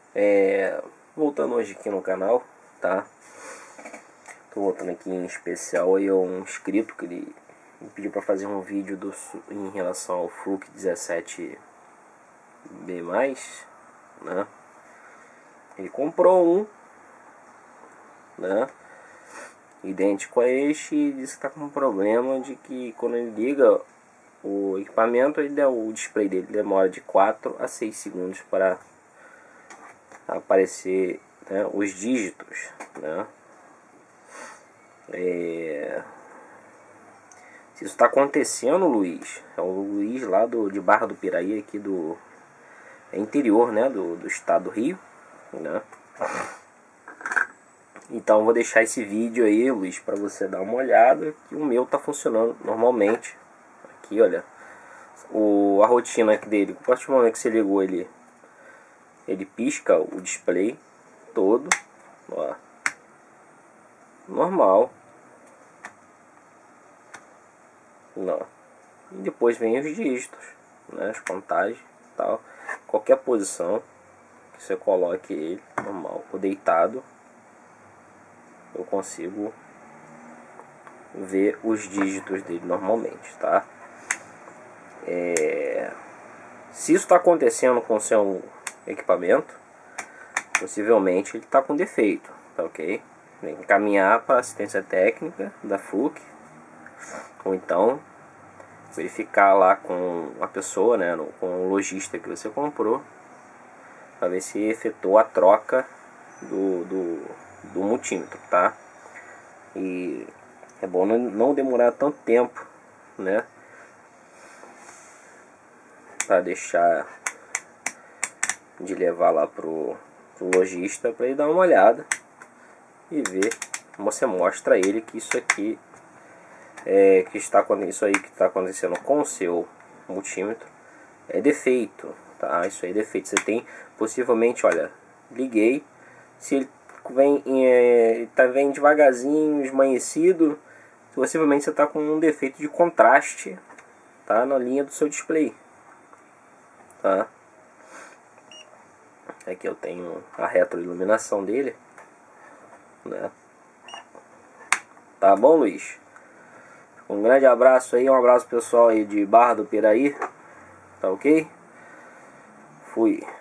Voltando hoje aqui no canal, tá? Tô voltando aqui em especial aí um inscrito que ele me pediu para fazer um vídeo em relação ao Fluke 17B+, né? Ele comprou um, né? Idêntico a este, e disse que tá com um problema de que quando ele liga o equipamento, o display dele demora de 4 a 6 segundos para aparecer, né, os dígitos, né? Se isso está acontecendo, Luiz, é o Luiz lá de Barra do Piraí, aqui do interior, né, do estado do Rio, né? Então vou deixar esse vídeo aí, Luiz, para você dar uma olhada, que o meu tá funcionando normalmente. Aqui, olha, a rotina aqui dele, a partir do momento que você ligou ele pisca o display todo, ó, normal. Não. E depois vem os dígitos, né, as contagens, tal. Qualquer posição que você coloque ele, normal, ou deitado, eu consigo ver os dígitos dele normalmente, tá? Se isso está acontecendo com o seu equipamento, possivelmente ele está com defeito, tá ok? Tem que encaminhar para assistência técnica da Fluke, ou então verificar lá com a pessoa, né, com o lojista que você comprou, para ver se efetuou a troca do multímetro, tá? E é bom não demorar tanto tempo, né, para deixar de levar lá pro lojista para ele dar uma olhada e ver. Você mostra a ele que isso aqui isso aí que está acontecendo com o seu multímetro é defeito, tá? Isso aí é defeito. Você tem possivelmente, olha, liguei, se ele vem devagarzinho, esmaecido, possivelmente você está com um defeito de contraste, tá, na linha do seu display, tá? Aqui eu tenho a retroiluminação dele, né? Tá bom, Luiz? Um grande abraço aí, um abraço pessoal aí de Barra do Piraí, tá ok? Fui.